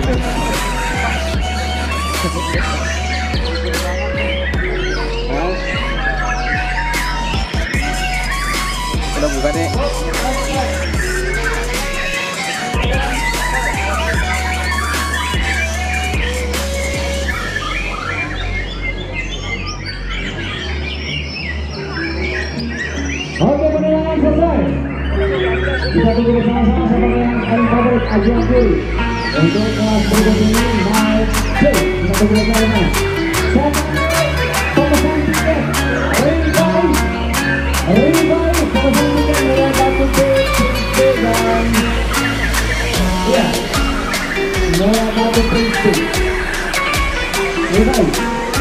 Udah buka deh. Oke, penilaian selesai. Kita tunggu bersama-sama sebagai yang paling favorit Ajian Kiri. Untuk kelas berikut ini naik C. Kita tunggu bersama. Pemesan tiket. Revive. Pemesan tiket mulai batu B dan ya, mulai batu B. Revive.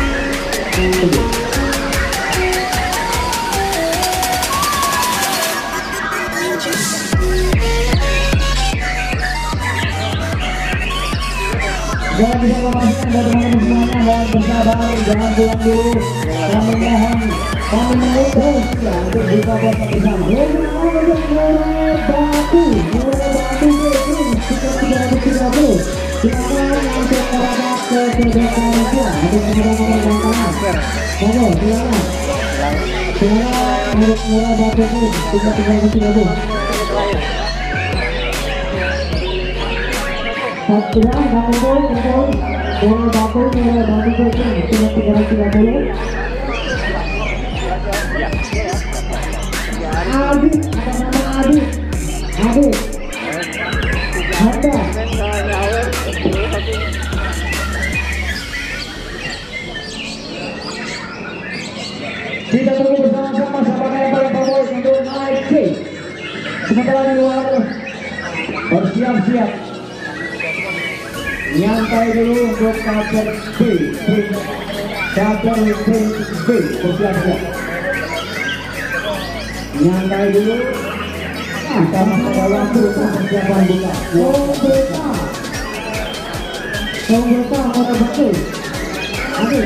Jangan bisa memastikan dari teman-teman semuanya, mohon bersabar, jangan pulang dulu. Kami mohon, kami mengutus ya untuk buka puasa bersama. Untuk mulai batu sekitar 330. Silakan langsung merapat ke gerbang Malaysia untuk mencoba menggunakan. Monggo, silakan. Silakan untuk mulai batu itu sekitar 330. Satu orang kumpul mulai batu itu sudah 330. Adi, atas nama Adi, Anda. Kita tunggu bersama-sama siapa yang paling favorit untuk naik C. Sementara di luar bersiap-siap. Nyantai dulu untuk chapter B, chapter B, bersiap-siap. Nyantai dulu. Nah, karena pada waktu persiapan buka. Komputer motor betul. Aduh.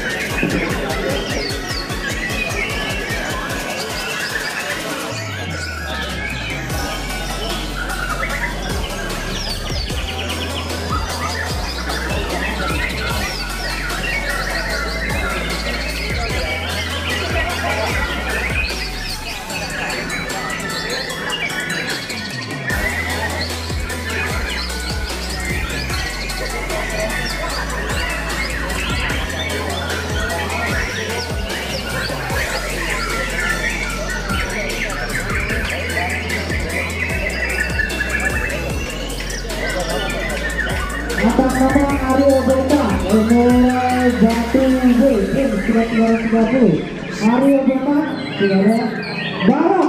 Atas nama Aryo Beta mulai batu B sekitar 330. Aryo Beta sudah ada Barok.